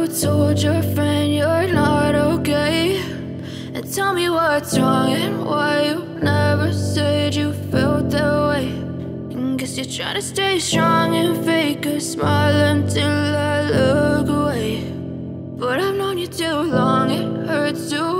told your friend you're not okay? And tell me what's wrong and why you never said you felt that way. And guess you're trying to stay strong and fake a smile until